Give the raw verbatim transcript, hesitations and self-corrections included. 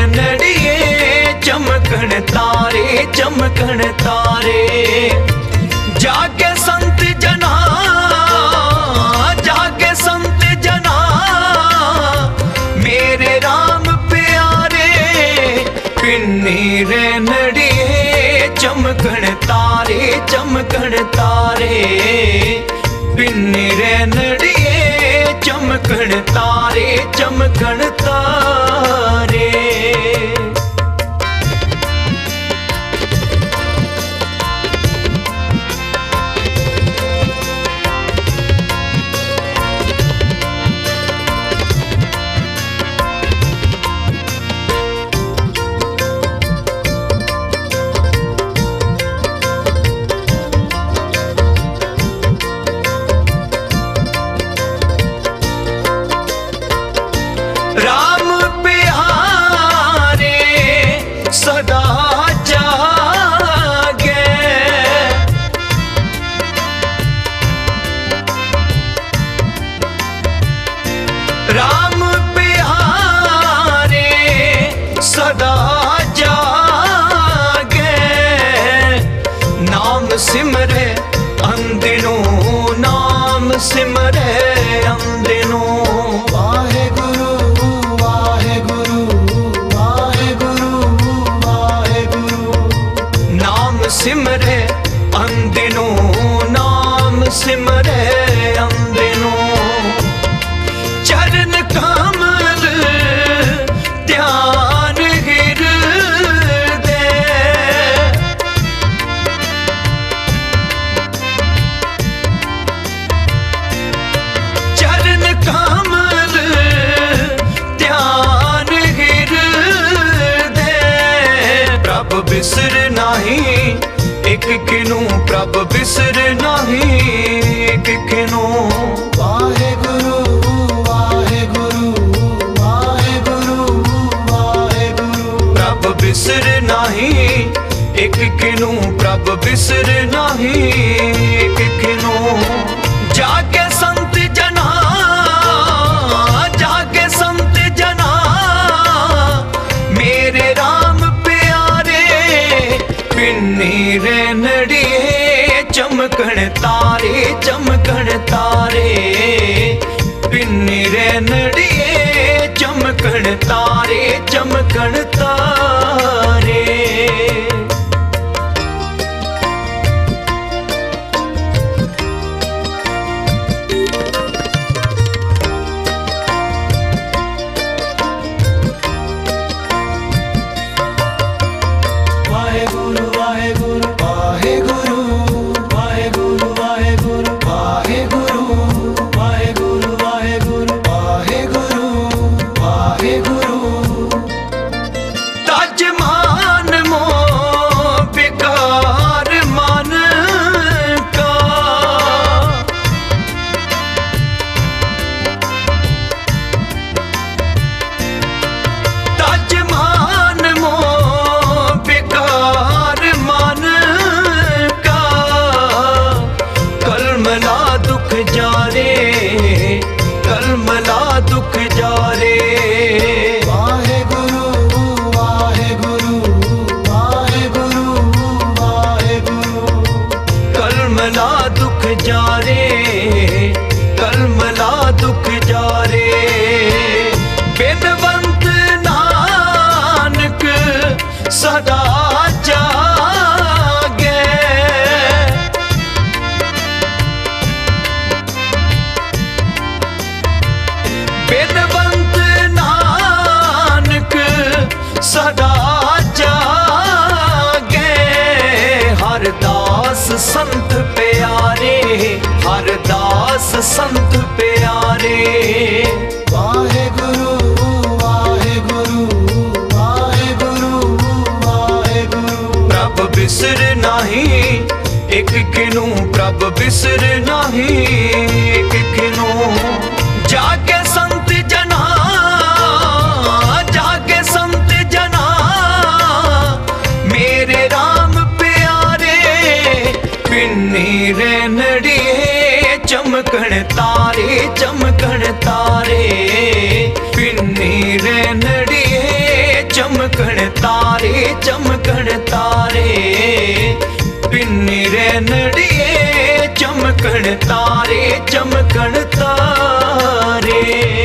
नड़िए चमकण तारे चमकण तारे। जागे संत जना जागे संत जना मेरे राम प्यारे। पिन्नी रे नड़िए चमकण तारे चमकण तारे। पिन्नी रे नड़िए चमकण तारे चमकण तारे। राम प्यारे सदा जागे। राम प्यारे सदा जागे। नाम सिमरे अंदिनो नाम सिमरे अंदिनो। सिमरे अंदिनो नाम सिमरे अंदिनो। चरण कमल ध्यान हृदय। चरण कमल ध्यान हृदय। प्रभ बिसर नाही एक किनू प्रभ बिसर नहीं एक किनू। वाहे गुरु वाहे गुरु वाहे गुरु वाहे गुरु। प्रभ बिसर नहीं एक किनू प्रभ बिसर नहीं एक किनू। जागे संत जना जागे संत जना मेरे राम प्यारे। पिन्नी रे नड़िए चमकण तारे चमकण तारे। पिन्नी रे नड़िए चमकण तारे चमकण तारे। कलमला दुख जारे। वाहे गुरु वाहे गुरु वाहे गुरु वाहे गुरु। कलमला दुख जारे कलमला दुख जारे। बिनवंत नानक सदा जागे। बिनवंत नानक सदा जागे। हर दास संत प्यारे हर दास संत प्यारे। वाहे गुरु वाहे गुरु वाहे गुरु वाहे गुरु। प्रभ बिसर नहीं एक किनू प्रभ बिसर नहीं एक किनू। जागे संत जना जागे संत जना मेरे राम प्यारे। पिन्नी रे नड़िए चमकण तारे चमकण तारे। पिन्नी रे नड़िए चमकण चमकण तारे पिन्नी रे नड़िए चमकण तारे चमकण तारे।